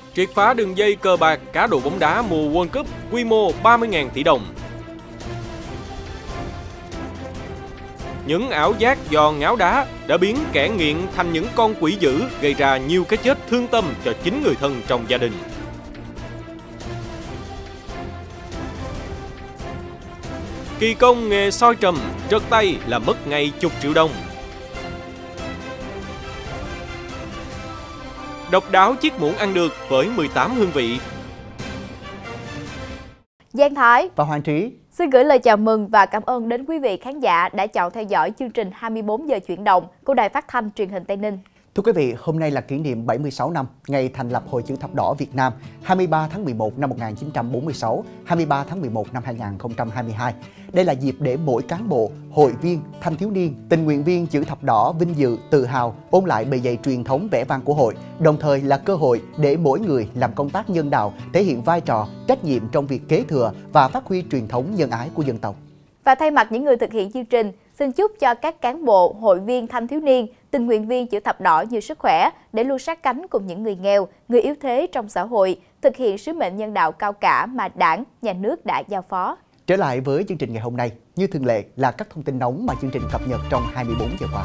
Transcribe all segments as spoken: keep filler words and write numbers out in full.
Triệt phá đường dây cờ bạc cá độ bóng đá mùa World Cup quy mô ba mươi nghìn tỷ đồng. Những ảo giác do ngáo đá đã biến kẻ nghiện thành những con quỷ dữ, gây ra nhiều cái chết thương tâm cho chính người thân trong gia đình. Kỳ công nghề soi trầm, trật tay là mất ngay chục triệu đồng. Độc đáo chiếc muỗng ăn được với mười tám hương vị. Giang Thái và Hoàng Trí xin gửi lời chào mừng và cảm ơn đến quý vị khán giả đã chọn theo dõi chương trình hai mươi bốn giờ chuyển động của Đài Phát thanh Truyền hình Tây Ninh. Thưa quý vị, hôm nay là kỷ niệm bảy mươi sáu năm ngày thành lập Hội Chữ Thập Đỏ Việt Nam, hai mươi ba tháng mười một năm một nghìn chín trăm bốn mươi sáu, hai mươi ba tháng mười một năm hai nghìn không trăm hai mươi hai. Đây là dịp để mỗi cán bộ, hội viên, thanh thiếu niên, tình nguyện viên Chữ Thập Đỏ vinh dự, tự hào ôn lại bề dày truyền thống vẻ vang của hội, đồng thời là cơ hội để mỗi người làm công tác nhân đạo, thể hiện vai trò, trách nhiệm trong việc kế thừa và phát huy truyền thống nhân ái của dân tộc. Và thay mặt những người thực hiện chương trình, xin chúc cho các cán bộ, hội viên, thanh thiếu niên, tình nguyện viên Chữ Thập Đỏ nhiều sức khỏe để luôn sát cánh cùng những người nghèo, người yếu thế trong xã hội, thực hiện sứ mệnh nhân đạo cao cả mà Đảng, Nhà nước đã giao phó. Trở lại với chương trình ngày hôm nay, như thường lệ là các thông tin nóng mà chương trình cập nhật trong hai mươi bốn giờ qua.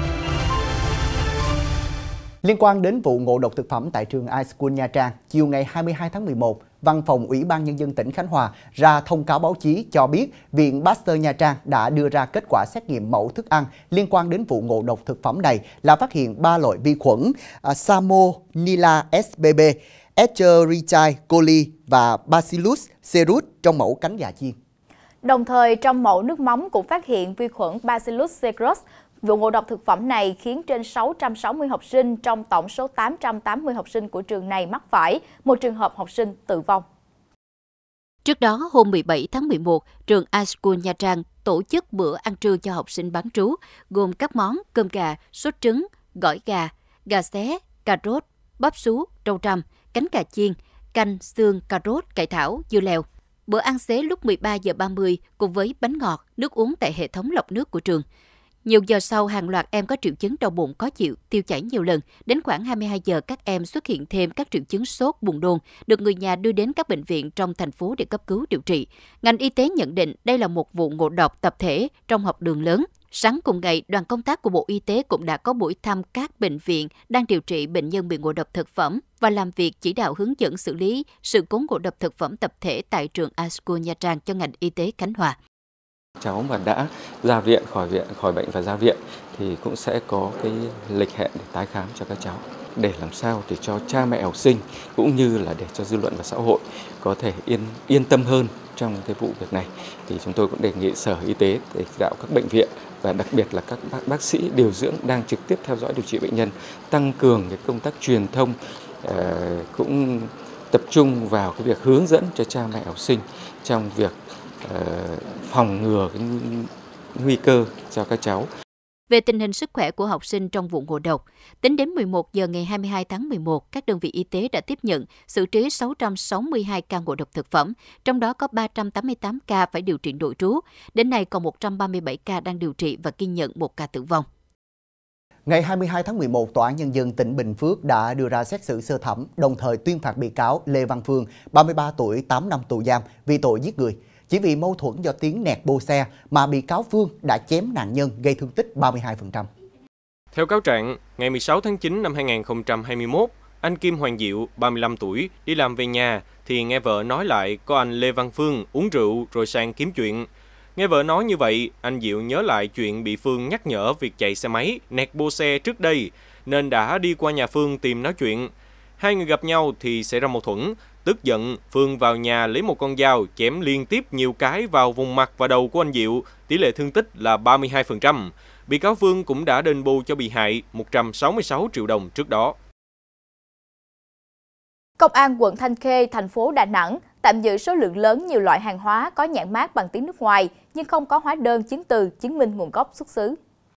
Liên quan đến vụ ngộ độc thực phẩm tại trường iSchool Nha Trang, chiều ngày hai mươi hai tháng mười một, Văn phòng Ủy ban Nhân dân tỉnh Khánh Hòa ra thông cáo báo chí cho biết Viện Pasteur Nha Trang đã đưa ra kết quả xét nghiệm mẫu thức ăn liên quan đến vụ ngộ độc thực phẩm này là phát hiện ba loại vi khuẩn uh, Salmonella S B B, Escherichia coli và Bacillus cereus trong mẫu cánh gà chiên. Đồng thời, trong mẫu nước mắm cũng phát hiện vi khuẩn Bacillus cereus. Vụ ngộ độc thực phẩm này khiến trên sáu trăm sáu mươi học sinh trong tổng số tám trăm tám mươi học sinh của trường này mắc phải, một trường hợp học sinh tử vong. Trước đó, hôm mười bảy tháng mười một, trường iSchool Nha Trang tổ chức bữa ăn trưa cho học sinh bán trú, gồm các món cơm gà, sốt trứng, gỏi gà, gà xé, cà rốt, bắp sú, rau trầm, cánh gà chiên, canh, xương, cà rốt, cải thảo, dưa leo. Bữa ăn xế lúc mười ba giờ ba mươi cùng với bánh ngọt, nước uống tại hệ thống lọc nước của trường. Nhiều giờ sau, hàng loạt em có triệu chứng đau bụng khó chịu, tiêu chảy nhiều lần. Đến khoảng hai mươi hai giờ, các em xuất hiện thêm các triệu chứng sốt, buồn nôn, được người nhà đưa đến các bệnh viện trong thành phố để cấp cứu điều trị. Ngành y tế nhận định đây là một vụ ngộ độc tập thể trong học đường lớn. Sáng cùng ngày, đoàn công tác của Bộ Y tế cũng đã có buổi thăm các bệnh viện đang điều trị bệnh nhân bị ngộ độc thực phẩm và làm việc chỉ đạo hướng dẫn xử lý sự cố ngộ độc thực phẩm tập thể tại trường iSchool Nha Trang cho ngành y tế Khánh Hòa. Cháu mà đã ra viện, khỏi viện, khỏi bệnh và ra viện thì cũng sẽ có cái lịch hẹn để tái khám cho các cháu, để làm sao để cho cha mẹ học sinh cũng như là để cho dư luận và xã hội có thể yên yên tâm hơn trong cái vụ việc này. Thì chúng tôi cũng đề nghị Sở Y tế để chỉ đạo các bệnh viện và đặc biệt là các bác, bác sĩ điều dưỡng đang trực tiếp theo dõi điều trị bệnh nhân, tăng cường cái công tác truyền thông, uh, cũng tập trung vào cái việc hướng dẫn cho cha mẹ học sinh trong việc phòng ngừa cái nguy cơ cho các cháu. Về tình hình sức khỏe của học sinh trong vụ ngộ độc, tính đến mười một giờ ngày hai mươi hai tháng mười một, các đơn vị y tế đã tiếp nhận xử trí sáu trăm sáu mươi hai ca ngộ độc thực phẩm, trong đó có ba trăm tám mươi tám ca phải điều trị nội trú. Đến nay còn một trăm ba mươi bảy ca đang điều trị và ghi nhận một ca tử vong. Ngày hai mươi hai tháng mười một, Tòa án Nhân dân tỉnh Bình Phước đã đưa ra xét xử sơ thẩm, đồng thời tuyên phạt bị cáo Lê Văn Phương, ba mươi ba tuổi, tám năm tù giam vì tội giết người. Chỉ vì mâu thuẫn do tiếng nẹt bô xe mà bị cáo Phương đã chém nạn nhân gây thương tích ba mươi hai phần trăm. Theo cáo trạng, ngày mười sáu tháng chín năm hai nghìn không trăm hai mươi mốt, anh Kim Hoàng Diệu, ba mươi lăm tuổi, đi làm về nhà thì nghe vợ nói lại có anh Lê Văn Phương uống rượu rồi sang kiếm chuyện. Nghe vợ nói như vậy, anh Diệu nhớ lại chuyện bị Phương nhắc nhở việc chạy xe máy, nẹt bô xe trước đây, nên đã đi qua nhà Phương tìm nói chuyện. Hai người gặp nhau thì xảy ra mâu thuẫn. Tức giận, Phương vào nhà lấy một con dao chém liên tiếp nhiều cái vào vùng mặt và đầu của anh Diệu, tỷ lệ thương tích là ba mươi hai phần trăm. Bị cáo Phương cũng đã đền bù cho bị hại một trăm sáu mươi sáu triệu đồng trước đó. Công an quận Thanh Khê, thành phố Đà Nẵng tạm giữ số lượng lớn nhiều loại hàng hóa có nhãn mác bằng tiếng nước ngoài nhưng không có hóa đơn chứng từ chứng minh nguồn gốc xuất xứ.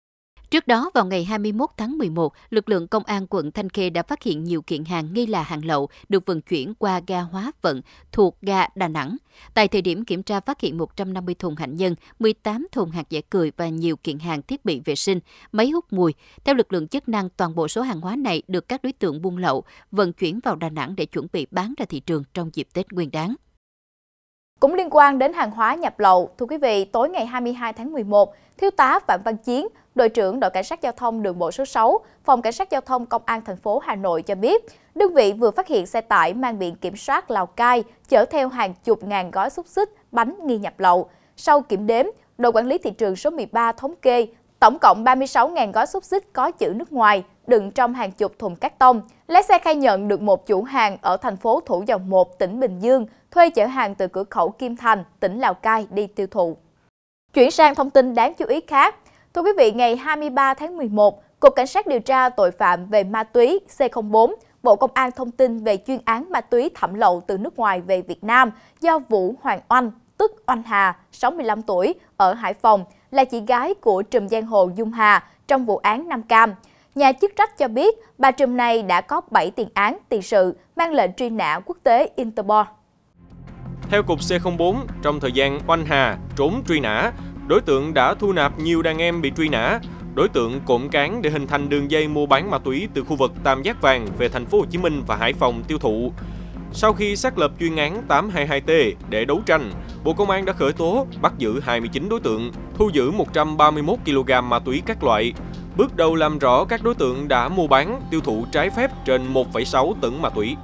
Trước đó, vào ngày hai mươi mốt tháng mười một, lực lượng công an quận Thanh Khê đã phát hiện nhiều kiện hàng nghi là hàng lậu được vận chuyển qua ga Hóa Vận thuộc ga Đà Nẵng. Tại thời điểm kiểm tra phát hiện một trăm năm mươi thùng hạnh nhân, mười tám thùng hạt dẻ cười và nhiều kiện hàng thiết bị vệ sinh, máy hút mùi. Theo lực lượng chức năng, toàn bộ số hàng hóa này được các đối tượng buôn lậu vận chuyển vào Đà Nẵng để chuẩn bị bán ra thị trường trong dịp Tết Nguyên đán. Cũng liên quan đến hàng hóa nhập lậu, thưa quý vị, tối ngày hai mươi hai tháng mười một, Thiếu tá Phạm Văn Chiến, đội trưởng đội cảnh sát giao thông đường bộ số sáu, phòng cảnh sát giao thông công an thành phố Hà Nội cho biết, đơn vị vừa phát hiện xe tải mang biển kiểm soát Lào Cai chở theo hàng chục ngàn gói xúc xích, bánh nghi nhập lậu. Sau kiểm đếm, đội quản lý thị trường số mười ba thống kê tổng cộng ba mươi sáu nghìn gói xúc xích có chữ nước ngoài đựng trong hàng chục thùng cát tông. Lái xe khai nhận được một chủ hàng ở thành phố Thủ Dầu Một, tỉnh Bình Dương thuê chở hàng từ cửa khẩu Kim Thành, tỉnh Lào Cai đi tiêu thụ. Chuyển sang thông tin đáng chú ý khác. Thưa quý vị, ngày hai mươi ba tháng mười một, Cục Cảnh sát điều tra tội phạm về ma túy C không bốn, Bộ Công an thông tin về chuyên án ma túy thẩm lậu từ nước ngoài về Việt Nam do Vũ Hoàng Oanh, tức Oanh Hà, sáu mươi lăm tuổi, ở Hải Phòng, là chị gái của trùm giang hồ Dung Hà trong vụ án Nam Cam. Nhà chức trách cho biết bà trùm này đã có bảy tiền án, tiền sự, mang lệnh truy nã quốc tế Interpol. Theo Cục C không bốn, trong thời gian Oanh Hà trốn truy nã, đối tượng đã thu nạp nhiều đàn em bị truy nã. Đối tượng cộng cán để hình thành đường dây mua bán ma túy từ khu vực Tam Giác Vàng về thành phố Hồ Chí Minh và Hải Phòng tiêu thụ. Sau khi xác lập chuyên án tám hai hai T để đấu tranh, Bộ Công an đã khởi tố, bắt giữ hai mươi chín đối tượng, thu giữ một trăm ba mươi mốt ki lô gam ma túy các loại. Bước đầu làm rõ các đối tượng đã mua bán, tiêu thụ trái phép trên một phẩy sáu tấn ma túy.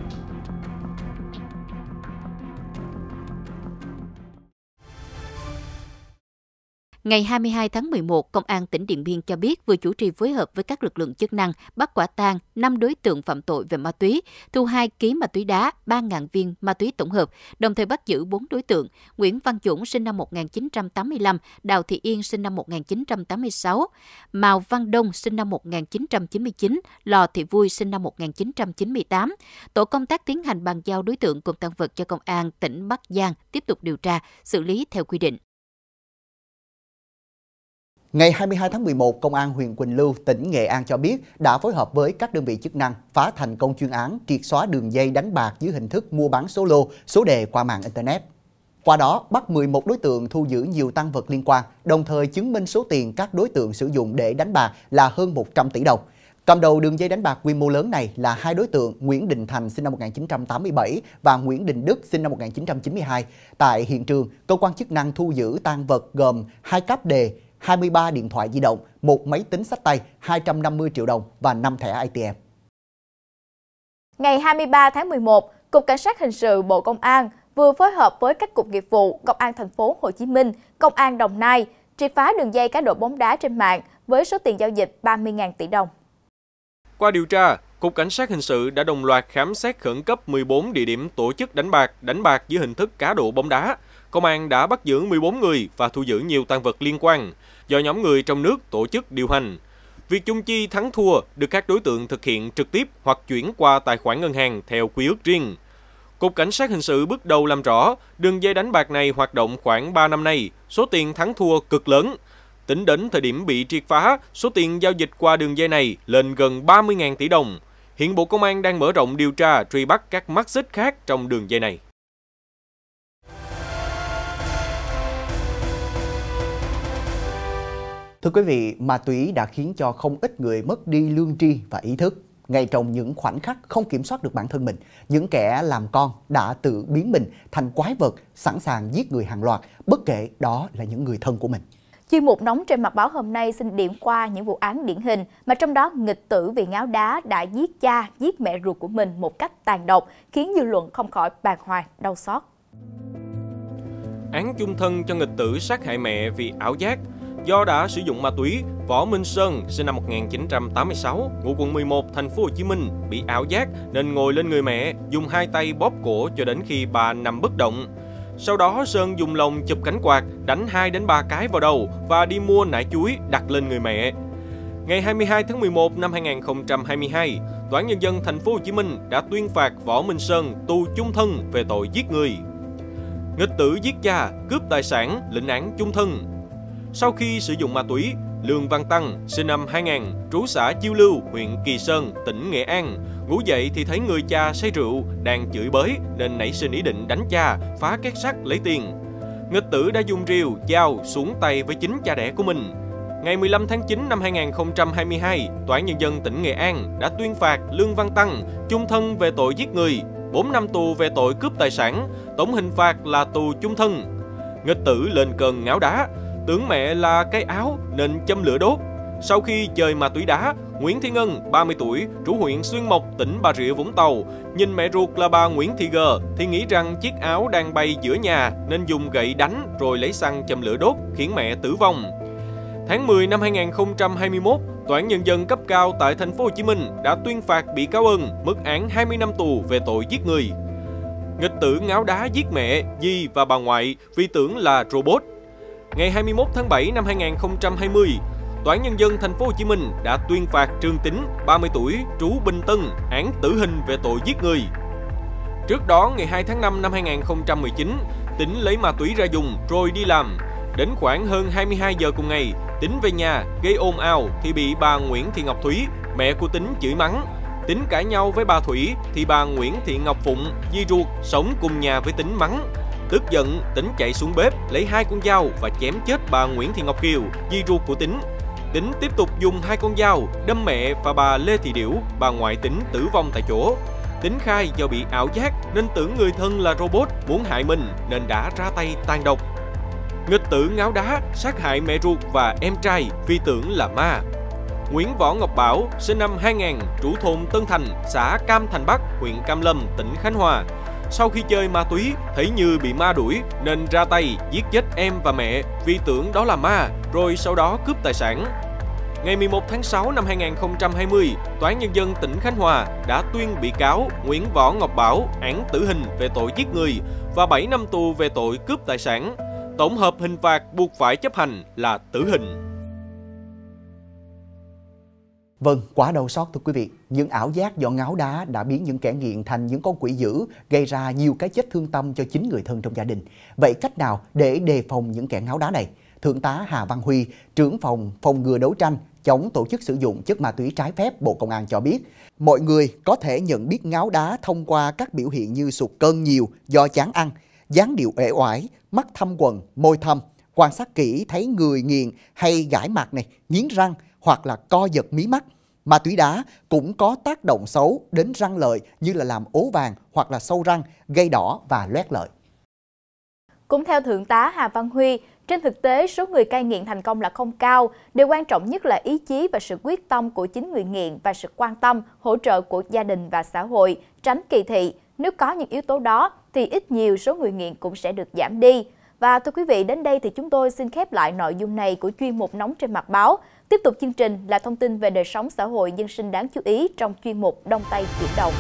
Ngày hai mươi hai tháng mười một, Công an tỉnh Điện Biên cho biết vừa chủ trì phối hợp với các lực lượng chức năng bắt quả tang năm đối tượng phạm tội về ma túy, thu hai ki lô gam ma túy đá, ba nghìn viên ma túy tổng hợp, đồng thời bắt giữ bốn đối tượng: Nguyễn Văn Dũng sinh năm một nghìn chín trăm tám mươi lăm, Đào Thị Yên sinh năm một nghìn chín trăm tám mươi sáu, Mào Văn Đông sinh năm một nghìn chín trăm chín mươi chín, Lò Thị Vui sinh năm một nghìn chín trăm chín mươi tám. Tổ công tác tiến hành bàn giao đối tượng cùng tang vật cho Công an tỉnh Bắc Giang tiếp tục điều tra, xử lý theo quy định. Ngày hai mươi hai tháng mười một, Công an huyện Quỳnh Lưu, tỉnh Nghệ An cho biết đã phối hợp với các đơn vị chức năng phá thành công chuyên án triệt xóa đường dây đánh bạc dưới hình thức mua bán số lô, số đề qua mạng Internet. Qua đó, bắt mười một đối tượng, thu giữ nhiều tang vật liên quan, đồng thời chứng minh số tiền các đối tượng sử dụng để đánh bạc là hơn một trăm tỷ đồng. Cầm đầu đường dây đánh bạc quy mô lớn này là hai đối tượng Nguyễn Đình Thành sinh năm một nghìn chín trăm tám mươi bảy và Nguyễn Đình Đức sinh năm một nghìn chín trăm chín mươi hai. Tại hiện trường, cơ quan chức năng thu giữ tang vật gồm hai cáp đề, hai mươi ba điện thoại di động, một máy tính xách tay, hai trăm năm mươi triệu đồng và năm thẻ A T M. Ngày hai mươi ba tháng mười một, Cục Cảnh sát Hình sự Bộ Công an vừa phối hợp với các cục nghiệp vụ Công an thành phố Hồ Chí Minh, Công an Đồng Nai triệt phá đường dây cá độ bóng đá trên mạng với số tiền giao dịch ba mươi nghìn tỷ đồng. Qua điều tra, Cục Cảnh sát Hình sự đã đồng loạt khám xét khẩn cấp mười bốn địa điểm tổ chức đánh bạc, đánh bạc dưới hình thức cá độ bóng đá. Công an đã bắt giữ mười bốn người và thu giữ nhiều tang vật liên quan do nhóm người trong nước tổ chức điều hành. Việc chung chi thắng thua được các đối tượng thực hiện trực tiếp hoặc chuyển qua tài khoản ngân hàng theo quy ước riêng. Cục Cảnh sát Hình sự bước đầu làm rõ, đường dây đánh bạc này hoạt động khoảng ba năm nay, số tiền thắng thua cực lớn. Tính đến thời điểm bị triệt phá, số tiền giao dịch qua đường dây này lên gần ba mươi nghìn tỷ đồng. Hiện Bộ Công an đang mở rộng điều tra, truy bắt các mắt xích khác trong đường dây này. Thưa quý vị, ma túy đã khiến cho không ít người mất đi lương tri và ý thức. Ngay trong những khoảnh khắc không kiểm soát được bản thân mình, những kẻ làm con đã tự biến mình thành quái vật, sẵn sàng giết người hàng loạt, bất kể đó là những người thân của mình. Chuyên mục nóng trên mặt báo hôm nay xin điểm qua những vụ án điển hình mà trong đó nghịch tử vì ngáo đá đã giết cha, giết mẹ ruột của mình một cách tàn độc, khiến dư luận không khỏi bàng hoàng, đau xót. Án chung thân cho nghịch tử sát hại mẹ vì ảo giác. Do đã sử dụng ma túy, Võ Minh Sơn sinh năm một nghìn chín trăm tám mươi sáu, ngụ quận mười một, thành phố Hồ Chí Minh bị ảo giác nên ngồi lên người mẹ, dùng hai tay bóp cổ cho đến khi bà nằm bất động. Sau đó Sơn dùng lồng chụp cánh quạt, đánh hai đến ba cái vào đầu và đi mua nải chuối đặt lên người mẹ. Ngày hai mươi hai tháng mười một năm hai nghìn không trăm hai mươi hai, Tòa án Nhân dân thành phố Hồ Chí Minh đã tuyên phạt Võ Minh Sơn tù chung thân về tội giết người. Nghịch tử giết cha, cướp tài sản, lĩnh án chung thân. Sau khi sử dụng ma túy, Lương Văn Tăng, sinh năm hai nghìn, trú xã Chiêu Lưu, huyện Kỳ Sơn, tỉnh Nghệ An. Ngủ dậy thì thấy người cha say rượu, đang chửi bới nên nảy sinh ý định đánh cha, phá két sắt lấy tiền. Nghịch tử đã dùng rìu, dao xuống tay với chính cha đẻ của mình. Ngày mười lăm tháng chín năm hai nghìn không trăm hai mươi hai, Tòa án Nhân dân tỉnh Nghệ An đã tuyên phạt Lương Văn Tăng chung thân về tội giết người, bốn năm tù về tội cướp tài sản, tổng hình phạt là tù chung thân. Nghịch tử lên cơn ngáo đá, tưởng mẹ là cái áo nên châm lửa đốt. Sau khi chơi ma túy đá, Nguyễn Thị Ngân, ba mươi tuổi, trú huyện Xuyên Mộc, tỉnh Bà Rịa Vũng Tàu, nhìn mẹ ruột là bà Nguyễn Thị Gờ thì nghĩ rằng chiếc áo đang bay giữa nhà nên dùng gậy đánh rồi lấy xăng châm lửa đốt, khiến mẹ tử vong. Tháng mười năm hai nghìn không trăm hai mươi mốt, Tòa án Nhân dân cấp cao tại thành phố Hồ Chí Minh đã tuyên phạt bị cáo Ân mức án hai mươi năm tù về tội giết người. Nghịch tử ngáo đá giết mẹ, dì và bà ngoại vì tưởng là robot. Ngày hai mươi mốt tháng bảy năm hai nghìn không trăm hai mươi, Tòa án Nhân dân thành phố Hồ Chí Minh đã tuyên phạt Trương Tính, ba mươi tuổi, trú Bình Tân, án tử hình về tội giết người. Trước đó, ngày hai tháng năm năm hai nghìn không trăm mười chín, Tính lấy ma túy ra dùng rồi đi làm. Đến khoảng hơn hai mươi hai giờ cùng ngày, Tính về nhà gây ồn ào thì bị bà Nguyễn Thị Ngọc Thúy, mẹ của Tính chửi mắng. Tính cãi nhau với bà Thủy thì bà Nguyễn Thị Ngọc Phụng, dì ruột sống cùng nhà với Tính mắng. Tức giận, Tính chạy xuống bếp lấy hai con dao và chém chết bà Nguyễn Thị Ngọc Kiều, dì ruột của Tính. Tính tiếp tục dùng hai con dao đâm mẹ và bà Lê Thị Điểu, bà ngoại Tính tử vong tại chỗ. Tính khai do bị ảo giác nên tưởng người thân là robot muốn hại mình nên đã ra tay tàn độc. Nghịch tử ngáo đá sát hại mẹ ruột và em trai vì tưởng là ma. Nguyễn Võ Ngọc Bảo, sinh năm hai nghìn, trú thôn Tân Thành, xã Cam Thành Bắc, huyện Cam Lâm, tỉnh Khánh Hòa. Sau khi chơi ma túy, thấy như bị ma đuổi nên ra tay giết chết em và mẹ vì tưởng đó là ma, rồi sau đó cướp tài sản. Ngày mười một tháng sáu năm hai nghìn không trăm hai mươi, Tòa án Nhân dân tỉnh Khánh Hòa đã tuyên bị cáo Nguyễn Võ Ngọc Bảo án tử hình về tội giết người và bảy năm tù về tội cướp tài sản. Tổng hợp hình phạt buộc phải chấp hành là tử hình. Vâng, quá đau xót thưa quý vị. Những ảo giác do ngáo đá đã biến những kẻ nghiện thành những con quỷ dữ, gây ra nhiều cái chết thương tâm cho chính người thân trong gia đình. Vậy cách nào để đề phòng những kẻ ngáo đá này? Thượng tá Hà Văn Huy, trưởng phòng phòng ngừa đấu tranh chống tổ chức sử dụng chất ma túy trái phép Bộ Công an cho biết, mọi người có thể nhận biết ngáo đá thông qua các biểu hiện như sụt cân nhiều do chán ăn, dáng điệu uể oải, mắt thâm quầng, môi thâm, quan sát kỹ thấy người nghiện hay gãi mặt này, nghiến răng hoặc là co giật mí mắt. Ma túy đá cũng có tác động xấu đến răng lợi như là làm ố vàng hoặc là sâu răng, gây đỏ và loét lợi. Cũng theo Thượng tá Hà Văn Huy, trên thực tế số người cai nghiện thành công là không cao. Điều quan trọng nhất là ý chí và sự quyết tâm của chính người nghiện và sự quan tâm, hỗ trợ của gia đình và xã hội, tránh kỳ thị. Nếu có những yếu tố đó thì ít nhiều số người nghiện cũng sẽ được giảm đi. Và thưa quý vị, đến đây thì chúng tôi xin khép lại nội dung này của chuyên mục Nóng trên mặt báo. Tiếp tục chương trình là thông tin về đời sống xã hội dân sinh đáng chú ý trong chuyên mục Đông Tây Chuyển động.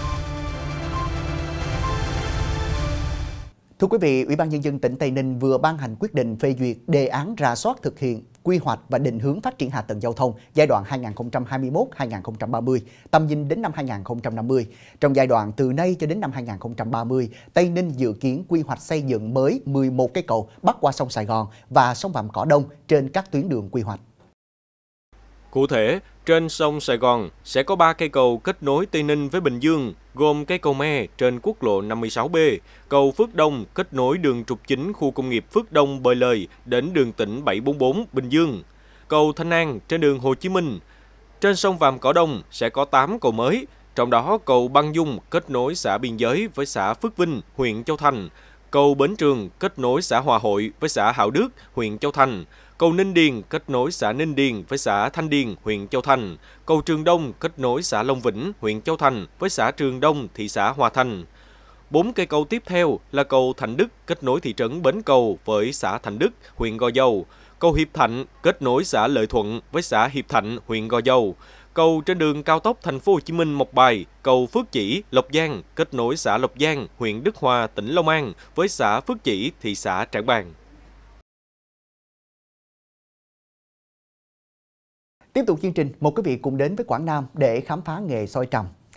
Thưa quý vị, Ủy ban Nhân dân tỉnh Tây Ninh vừa ban hành quyết định phê duyệt đề án rà soát thực hiện quy hoạch và định hướng phát triển hạ tầng giao thông giai đoạn hai nghìn không trăm hai mươi mốt đến hai nghìn không trăm ba mươi, tầm nhìn đến năm hai nghìn không trăm năm mươi. Trong giai đoạn từ nay cho đến năm hai nghìn không trăm ba mươi, Tây Ninh dự kiến quy hoạch xây dựng mới mười một cây cầu bắc qua sông Sài Gòn và sông Vàm Cỏ Đông trên các tuyến đường quy hoạch. Cụ thể, trên sông Sài Gòn sẽ có ba cây cầu kết nối Tây Ninh với Bình Dương, gồm cây cầu Me trên quốc lộ năm mươi sáu B, cầu Phước Đông kết nối đường trục chính khu công nghiệp Phước Đông Bời Lời đến đường tỉnh bảy bốn bốn Bình Dương, cầu Thanh An trên đường Hồ Chí Minh. Trên sông Vàm Cỏ Đông sẽ có tám cầu mới, trong đó cầu Băng Dung kết nối xã biên giới với xã Phước Vinh, huyện Châu Thành, cầu Bến Trường kết nối xã Hòa Hội với xã Hảo Đức, huyện Châu Thành, cầu Ninh Điền kết nối xã Ninh Điền với xã Thanh Điền, huyện Châu Thành, cầu Trường Đông kết nối xã Long Vĩnh, huyện Châu Thành với xã Trường Đông, thị xã Hòa Thành. Bốn cây cầu tiếp theo là cầu Thạnh Đức kết nối thị trấn Bến Cầu với xã Thạnh Đức, huyện Gò Dầu, cầu Hiệp Thạnh kết nối xã Lợi Thuận với xã Hiệp Thạnh, huyện Gò Dầu, cầu trên đường cao tốc Thành phố Hồ Chí Minh Mộc Bài, cầu Phước Chỉ, Lộc Giang kết nối xã Lộc Giang, huyện Đức Hòa, tỉnh Long An với xã Phước Chỉ, thị xã Trảng Bàng. Tiếp tục chương trình, mời quý vị cùng đến với Quảng Nam để khám phá nghề soi trầm.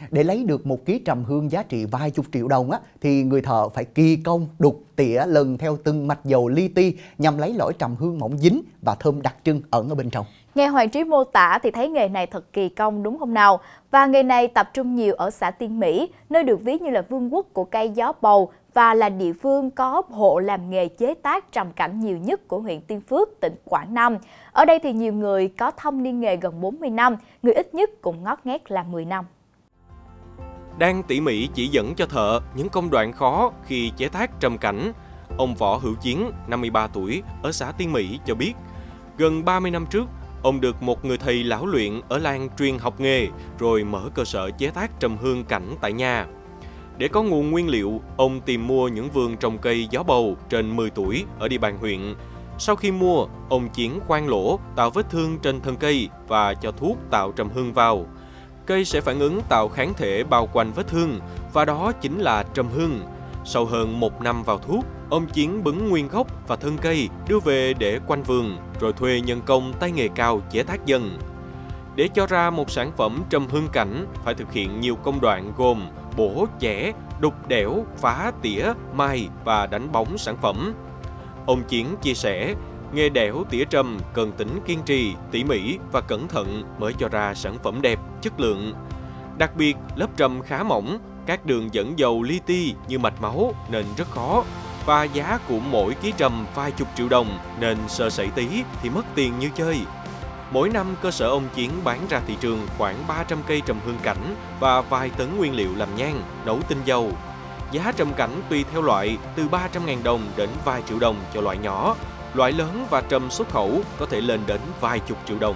Để lấy được một ký trầm hương giá trị vài chục triệu đồng á, thì người thợ phải kỳ công đục, tỉa lần theo từng mạch dầu li ti nhằm lấy lõi trầm hương mỏng dính và thơm đặc trưng ẩn ở bên trong. Nghe Hoàng Trí mô tả thì thấy nghề này thật kỳ công đúng không nào? Và nghề này tập trung nhiều ở xã Tiên Mỹ, nơi được ví như là vương quốc của cây gió bầu và là địa phương có hộ làm nghề chế tác trầm cảnh nhiều nhất của huyện Tiên Phước, tỉnh Quảng Nam. Ở đây thì nhiều người có thâm niên nghề gần bốn mươi năm, người ít nhất cũng ngót nghét là mười năm. Đang tỉ mỉ chỉ dẫn cho thợ những công đoạn khó khi chế tác trầm cảnh, ông Võ Hữu Chiến, năm mươi ba tuổi, ở xã Tiên Mỹ cho biết, gần ba mươi năm trước, ông được một người thầy lão luyện ở làng truyền học nghề, rồi mở cơ sở chế tác trầm hương cảnh tại nhà. Để có nguồn nguyên liệu, ông tìm mua những vườn trồng cây gió bầu trên mười tuổi ở địa bàn huyện. Sau khi mua, ông Chiến khoan lỗ, tạo vết thương trên thân cây và cho thuốc tạo trầm hương vào. Cây sẽ phản ứng tạo kháng thể bao quanh vết thương, và đó chính là trầm hương. Sau hơn một năm vào thuốc, ông Chiến bứng nguyên gốc và thân cây đưa về để quanh vườn, rồi thuê nhân công tay nghề cao chế tác dần. Để cho ra một sản phẩm trầm hương cảnh, phải thực hiện nhiều công đoạn gồm bổ, chẻ, đục đẽo, phá, tỉa, mai và đánh bóng sản phẩm. Ông Chiến chia sẻ, nghề đẽo tỉa trầm cần tính kiên trì, tỉ mỉ và cẩn thận mới cho ra sản phẩm đẹp, chất lượng. Đặc biệt, lớp trầm khá mỏng, các đường dẫn dầu li ti như mạch máu nên rất khó, và giá của mỗi ký trầm vài chục triệu đồng nên sơ sẩy tí thì mất tiền như chơi. Mỗi năm, cơ sở ông Chiến bán ra thị trường khoảng ba trăm cây trầm hương cảnh và vài tấn nguyên liệu làm nhang, nấu tinh dầu. Giá trầm cảnh tùy theo loại, từ ba trăm nghìn đồng đến vài triệu đồng cho loại nhỏ. Loại lớn và trầm xuất khẩu có thể lên đến vài chục triệu đồng.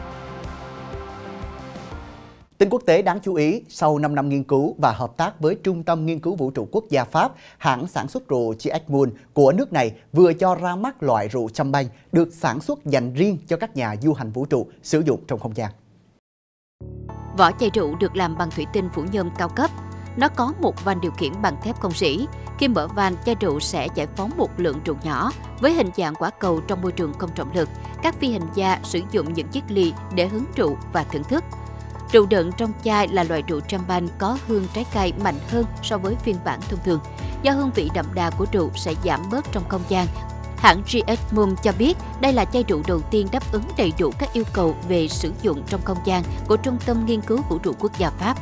Tin quốc tế đáng chú ý, sau năm năm nghiên cứu và hợp tác với Trung tâm Nghiên cứu Vũ trụ Quốc gia Pháp, hãng sản xuất rượu G H Moon của nước này vừa cho ra mắt loại rượu champagne được sản xuất dành riêng cho các nhà du hành vũ trụ sử dụng trong không gian. Vỏ chai rượu được làm bằng thủy tinh phủ nhôm cao cấp. Nó có một van điều khiển bằng thép không rỉ. Khi mở van, chai rượu sẽ giải phóng một lượng rượu nhỏ với hình dạng quả cầu trong môi trường không trọng lực. Các phi hành gia sử dụng những chiếc ly để hứng rượu và thưởng thức. Rượu đựng trong chai là loại rượu champagne có hương trái cây mạnh hơn so với phiên bản thông thường. Do hương vị đậm đà của rượu sẽ giảm bớt trong không gian, hãng G H Moon cho biết đây là chai rượu đầu tiên đáp ứng đầy đủ các yêu cầu về sử dụng trong không gian của Trung tâm Nghiên cứu Vũ trụ Quốc gia Pháp.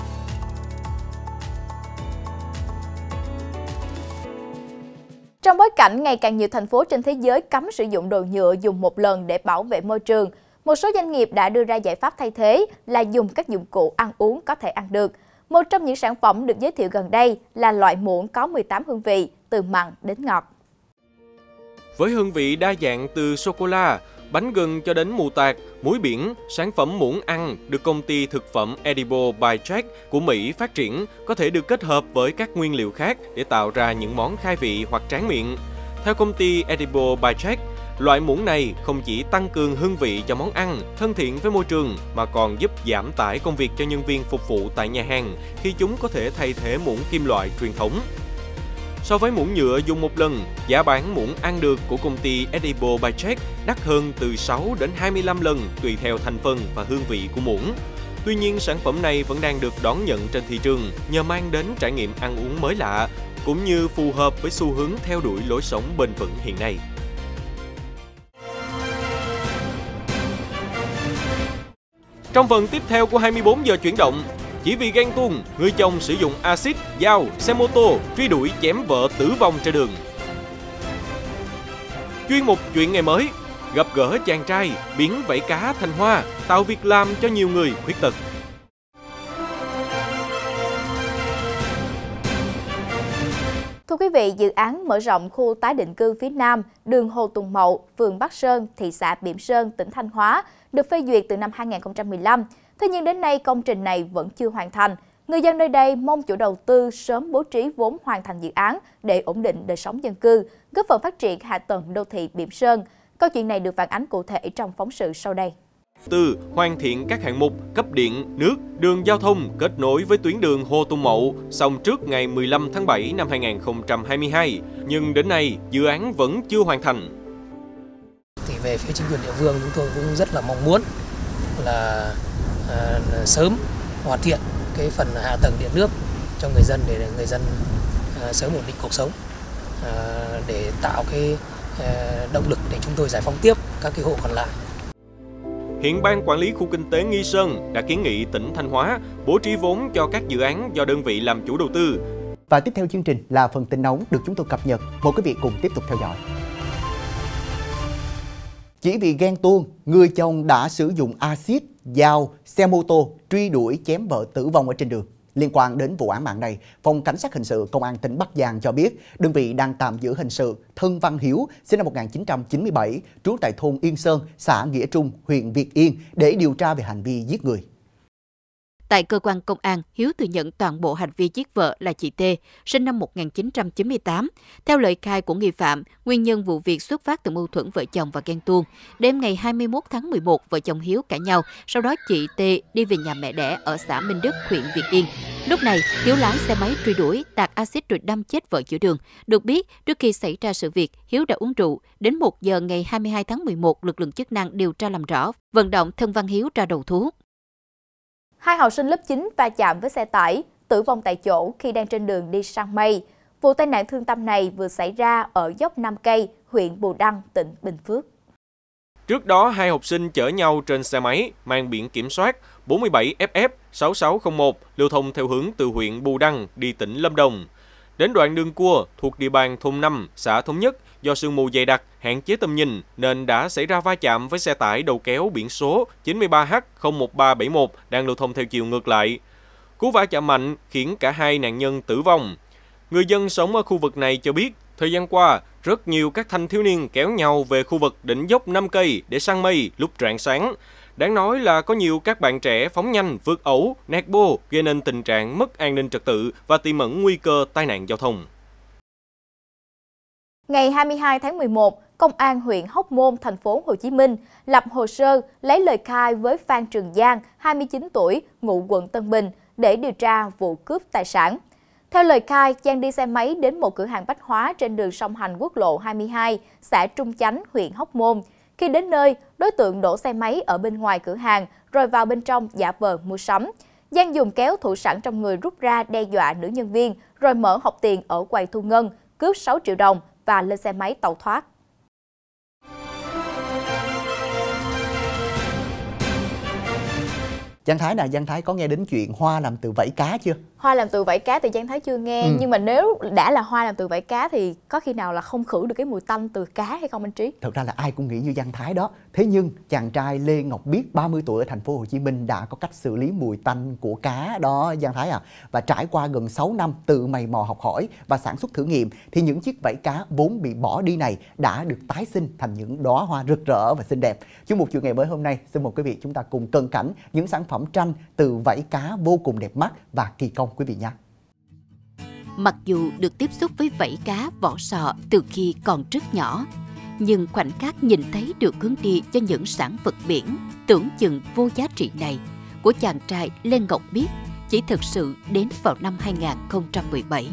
Trong bối cảnh ngày càng nhiều thành phố trên thế giới cấm sử dụng đồ nhựa dùng một lần để bảo vệ môi trường, một số doanh nghiệp đã đưa ra giải pháp thay thế là dùng các dụng cụ ăn uống có thể ăn được. Một trong những sản phẩm được giới thiệu gần đây là loại muỗng có mười tám hương vị, từ mặn đến ngọt. Với hương vị đa dạng từ sô-cô-la, bánh gừng cho đến mù tạt, muối biển, sản phẩm muỗng ăn được công ty thực phẩm Edible by Jack của Mỹ phát triển có thể được kết hợp với các nguyên liệu khác để tạo ra những món khai vị hoặc tráng miệng. Theo công ty Edible by Jack, loại muỗng này không chỉ tăng cường hương vị cho món ăn, thân thiện với môi trường, mà còn giúp giảm tải công việc cho nhân viên phục vụ tại nhà hàng khi chúng có thể thay thế muỗng kim loại truyền thống. So với muỗng nhựa dùng một lần, giá bán muỗng ăn được của công ty Edible by Jack đắt hơn từ sáu đến hai mươi lăm lần tùy theo thành phần và hương vị của muỗng. Tuy nhiên, sản phẩm này vẫn đang được đón nhận trên thị trường nhờ mang đến trải nghiệm ăn uống mới lạ, cũng như phù hợp với xu hướng theo đuổi lối sống bền vững hiện nay. Trong phần tiếp theo của hai mươi bốn giờ chuyển động, chỉ vì ghen tuông, người chồng sử dụng axit, dao, xe mô tô truy đuổi chém vợ tử vong trên đường. Chuyên mục Chuyện Ngày Mới, gặp gỡ chàng trai biến vảy cá thành hoa, tạo việc làm cho nhiều người khuyết tật. Thưa quý vị, dự án mở rộng khu tái định cư phía Nam, đường Hồ Tùng Mậu, phường Bắc Sơn, thị xã Bỉm Sơn, tỉnh Thanh Hóa, được phê duyệt từ năm hai nghìn không trăm mười lăm. Thế nhưng đến nay công trình này vẫn chưa hoàn thành. Người dân nơi đây mong chủ đầu tư sớm bố trí vốn hoàn thành dự án để ổn định đời sống dân cư, góp phần phát triển hạ tầng đô thị Bỉm Sơn. Câu chuyện này được phản ánh cụ thể trong phóng sự sau đây. Từ hoàn thiện các hạng mục cấp điện, nước, đường giao thông kết nối với tuyến đường Hồ Tùng Mậu xong trước ngày mười lăm tháng bảy năm hai nghìn không trăm hai mươi hai, nhưng đến nay dự án vẫn chưa hoàn thành. Thì về phía chính quyền địa phương chúng tôi cũng rất là mong muốn là à, sớm hoàn thiện cái phần hạ tầng điện nước cho người dân để người dân uh, sớm ổn định cuộc sống, uh, để tạo cái uh, động lực để chúng tôi giải phóng tiếp các cái hộ còn lại. Hiện Ban Quản lý Khu Kinh tế Nghi Sơn đã kiến nghị tỉnh Thanh Hóa bố trí vốn cho các dự án do đơn vị làm chủ đầu tư. Và tiếp theo chương trình là phần tin nóng được chúng tôi cập nhật. Mời quý vị cùng tiếp tục theo dõi. Chỉ vì ghen tuông, người chồng đã sử dụng axit, dao, xe mô tô truy đuổi chém vợ tử vong ở trên đường. Liên quan đến vụ án mạng này, Phòng Cảnh sát Hình sự Công an tỉnh Bắc Giang cho biết đơn vị đang tạm giữ hình sự Thân Văn Hiếu, sinh năm một nghìn chín trăm chín mươi bảy, trú tại thôn Yên Sơn, xã Nghĩa Trung, huyện Việt Yên để điều tra về hành vi giết người. Tại cơ quan công an, Hiếu thừa nhận toàn bộ hành vi giết vợ là chị T, sinh năm một nghìn chín trăm chín mươi tám. Theo lời khai của nghi phạm, nguyên nhân vụ việc xuất phát từ mâu thuẫn vợ chồng và ghen tuông. Đêm ngày hai mươi mốt tháng mười một, vợ chồng Hiếu cãi nhau, sau đó chị T đi về nhà mẹ đẻ ở xã Minh Đức, huyện Việt Yên. Lúc này, Hiếu lái xe máy truy đuổi, tạt axit rồi đâm chết vợ giữa đường. Được biết, trước khi xảy ra sự việc, Hiếu đã uống rượu. Đến một giờ ngày hai mươi hai tháng mười một, lực lượng chức năng điều tra làm rõ, vận động Thân Văn Hiếu ra đầu thú. Hai học sinh lớp chín va chạm với xe tải, tử vong tại chỗ khi đang trên đường đi săn mây. Vụ tai nạn thương tâm này vừa xảy ra ở dốc Nam Cây, huyện Bù Đăng, tỉnh Bình Phước. Trước đó, hai học sinh chở nhau trên xe máy mang biển kiểm soát bốn bảy F F sáu sáu không một lưu thông theo hướng từ huyện Bù Đăng đi tỉnh Lâm Đồng. Đến đoạn đường cua thuộc địa bàn thôn năm, xã Thống Nhất, do sương mù dày đặc, hạn chế tầm nhìn nên đã xảy ra va chạm với xe tải đầu kéo biển số chín ba H không một ba bảy một đang lưu thông theo chiều ngược lại. Cú va chạm mạnh khiến cả hai nạn nhân tử vong. Người dân sống ở khu vực này cho biết, thời gian qua, rất nhiều các thanh thiếu niên kéo nhau về khu vực đỉnh dốc Năm Cây để săn mây lúc rạng sáng. Đáng nói là có nhiều các bạn trẻ phóng nhanh, vượt ẩu, nẹt bô gây nên tình trạng mất an ninh trật tự và tiềm ẩn nguy cơ tai nạn giao thông. Ngày hai mươi hai tháng mười một, Công an huyện Hóc Môn, thành phố Hồ Chí Minh lập hồ sơ lấy lời khai với Phan Trường Giang, hai mươi chín tuổi, ngụ quận Tân Bình để điều tra vụ cướp tài sản. Theo lời khai, Giang đi xe máy đến một cửa hàng bách hóa trên đường song hành quốc lộ hai mươi hai, xã Trung Chánh, huyện Hóc Môn. Khi đến nơi, đối tượng đổ xe máy ở bên ngoài cửa hàng rồi vào bên trong giả vờ mua sắm. Giang dùng kéo thủ sẵn trong người rút ra đe dọa nữ nhân viên rồi mở hộp tiền ở quầy thu ngân, cướp sáu triệu đồng và lên xe máy tẩu thoát. Giang Thái nè, Giang Thái có nghe đến chuyện hoa làm từ vảy cá chưa? Hoa làm từ vảy cá thì Giang Thái chưa nghe, ừ. nhưng mà nếu đã là hoa làm từ vảy cá thì có khi nào là không khử được cái mùi tanh từ cá hay không anh Trí? Thật ra là ai cũng nghĩ như Giang Thái đó. Thế nhưng chàng trai Lê Ngọc Biết, ba mươi tuổi ở thành phố Hồ Chí Minh đã có cách xử lý mùi tanh của cá đó Giang Thái à. Và trải qua gần sáu năm tự mày mò học hỏi và sản xuất thử nghiệm thì những chiếc vảy cá vốn bị bỏ đi này đã được tái sinh thành những đóa hoa rực rỡ và xinh đẹp. Chương mục Chuyện Ngày Mới hôm nay xin mời quý vị chúng ta cùng cận cảnh những sản phẩm tranh từ vảy cá vô cùng đẹp mắt và kỳ công quý vị nhé. Mặc dù được tiếp xúc với vảy cá vỏ sò từ khi còn rất nhỏ, nhưng khoảnh khắc nhìn thấy được hướng đi cho những sản vật biển tưởng chừng vô giá trị này của chàng trai Lê Ngọc Biết chỉ thực sự đến vào năm hai nghìn không trăm mười bảy.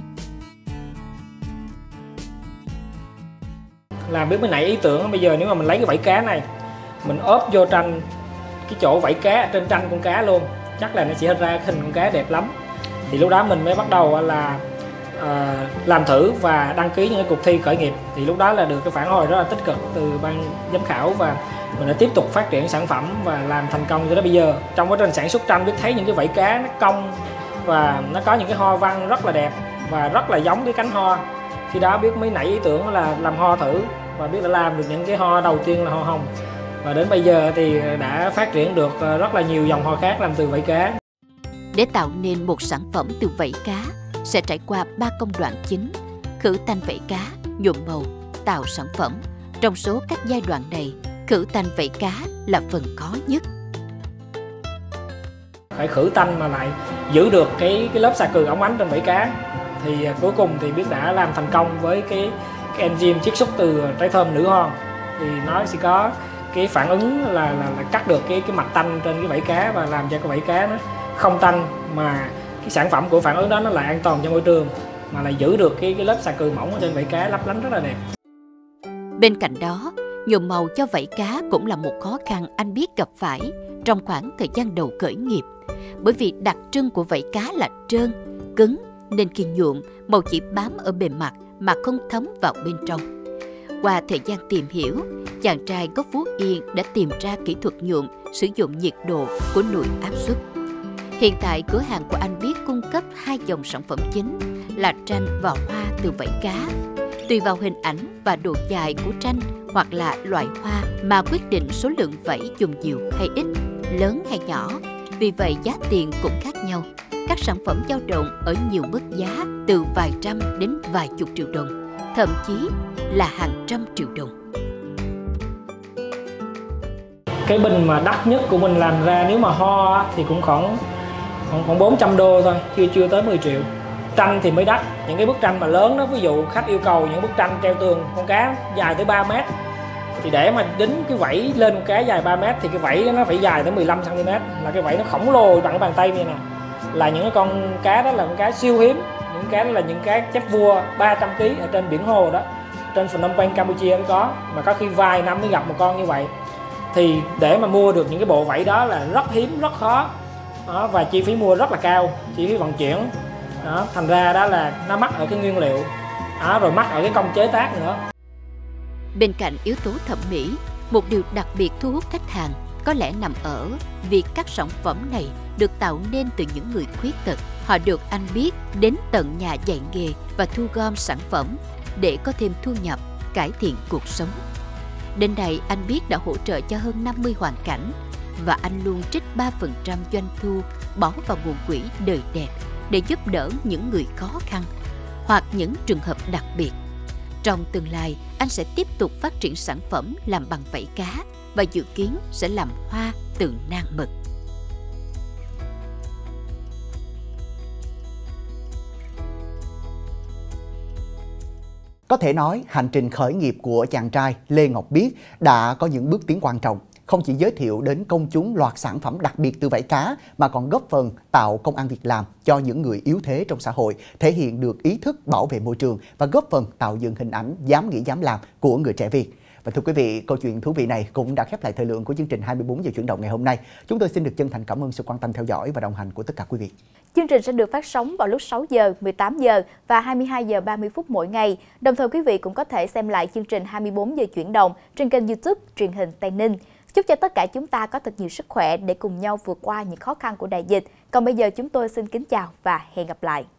Làm biết mới nảy ý tưởng bây giờ nếu mà mình lấy cái vảy cá này mình ốp vô tranh cái chỗ vảy cá trên tranh con cá luôn, chắc là nó sẽ ra hình con cá đẹp lắm. Thì lúc đó mình mới bắt đầu là uh, làm thử và đăng ký những cái cuộc thi khởi nghiệp. Thì lúc đó là được cái phản hồi rất là tích cực từ ban giám khảo và mình đã tiếp tục phát triển sản phẩm và làm thành công cho đến bây giờ. Trong quá trình sản xuất tranh biết thấy những cái vảy cá nó cong và nó có những cái hoa văn rất là đẹp và rất là giống cái cánh hoa. Khi đó biết mới nảy ý tưởng là làm hoa thử và biết đã làm được những cái hoa đầu tiên là hoa hồng. Và đến bây giờ thì đã phát triển được rất là nhiều dòng hoa khác làm từ vảy cá. Để tạo nên một sản phẩm từ vảy cá sẽ trải qua ba công đoạn chính: khử tanh vảy cá, nhuộm màu, tạo sản phẩm. Trong số các giai đoạn này, khử tanh vảy cá là phần khó nhất. Phải khử tanh mà lại giữ được cái cái lớp xà cừ óng ánh trên vảy cá. Thì cuối cùng thì biết đã làm thành công với cái, cái enzyme chiết xuất từ trái thơm nữ hoàng. Thì nó sẽ có cái phản ứng là, là, là cắt được cái cái mạch tanh trên cái vảy cá và làm cho cái vảy cá nó không tanh, mà cái sản phẩm của phản ứng đó nó lại an toàn cho môi trường mà lại giữ được cái cái lớp xà cừ mỏng ở trên vảy cá lấp lánh rất là đẹp. Bên cạnh đó, nhuộm màu cho vảy cá cũng là một khó khăn anh Biết gặp phải trong khoảng thời gian đầu khởi nghiệp. Bởi vì đặc trưng của vảy cá là trơn, cứng, nên khi nhuộm, màu chỉ bám ở bề mặt mà không thấm vào bên trong. Qua thời gian tìm hiểu, chàng trai gốc Phú Yên đã tìm ra kỹ thuật nhuộm sử dụng nhiệt độ của nồi áp suất. Hiện tại, cửa hàng của anh Biết cung cấp hai dòng sản phẩm chính là tranh và hoa từ vảy cá. Tùy vào hình ảnh và độ dài của tranh hoặc là loại hoa mà quyết định số lượng vảy dùng nhiều hay ít, lớn hay nhỏ. Vì vậy giá tiền cũng khác nhau. Các sản phẩm dao động ở nhiều mức giá từ vài trăm đến vài chục triệu đồng, thậm chí là hàng trăm triệu đồng. Cái bình mà đắt nhất của mình làm ra nếu mà ho thì cũng khoảng khoảng, khoảng bốn trăm đô thôi, chưa chưa tới mười triệu. Tranh thì mới đắt, những cái bức tranh mà lớn đó, ví dụ khách yêu cầu những bức tranh treo tường con cá dài tới ba mét, thì để mà đính cái vảy lên con cá dài ba mét thì cái vảy nó phải dài tới mười lăm xăng ti mét, là cái vảy nó khổng lồ bằng bàn tay như nè. Là những cái con cá đó là con cá siêu hiếm, những cá đó là những cá chép vua ba trăm ki lô gam ở trên biển Hồ đó, trên Phnom Penh Campuchia nó có, mà có khi vài năm mới gặp một con như vậy. Thì để mà mua được những cái bộ vảy đó là rất hiếm, rất khó đó, và chi phí mua rất là cao, chi phí vận chuyển đó, thành ra đó là nó mắc ở cái nguyên liệu đó, rồi mắc ở cái công chế tác nữa. Bên cạnh yếu tố thẩm mỹ, một điều đặc biệt thu hút khách hàng có lẽ nằm ở việc các sản phẩm này được tạo nên từ những người khuyết tật. Họ được anh Biết đến tận nhà dạy nghề và thu gom sản phẩm để có thêm thu nhập, cải thiện cuộc sống. Đến nay, anh Biết đã hỗ trợ cho hơn năm mươi hoàn cảnh và anh luôn trích ba phần trăm doanh thu bỏ vào nguồn quỹ đời đẹp để giúp đỡ những người khó khăn hoặc những trường hợp đặc biệt. Trong tương lai, anh sẽ tiếp tục phát triển sản phẩm làm bằng vảy cá và dự kiến sẽ làm hoa từ nang mực. Có thể nói, hành trình khởi nghiệp của chàng trai Lê Ngọc Biết đã có những bước tiến quan trọng, không chỉ giới thiệu đến công chúng loạt sản phẩm đặc biệt từ vảy cá mà còn góp phần tạo công ăn việc làm cho những người yếu thế trong xã hội, thể hiện được ý thức bảo vệ môi trường và góp phần tạo dựng hình ảnh dám nghĩ dám làm của người trẻ Việt. Và thưa quý vị, câu chuyện thú vị này cũng đã khép lại thời lượng của chương trình hai mươi bốn giờ chuyển động ngày hôm nay. Chúng tôi xin được chân thành cảm ơn sự quan tâm theo dõi và đồng hành của tất cả quý vị. Chương trình sẽ được phát sóng vào lúc sáu giờ, mười tám giờ và hai mươi hai giờ ba mươi phút mỗi ngày. Đồng thời quý vị cũng có thể xem lại chương trình hai mươi bốn giờ chuyển động trên kênh YouTube Truyền hình Tây Ninh. Chúc cho tất cả chúng ta có thật nhiều sức khỏe để cùng nhau vượt qua những khó khăn của đại dịch. Còn bây giờ chúng tôi xin kính chào và hẹn gặp lại.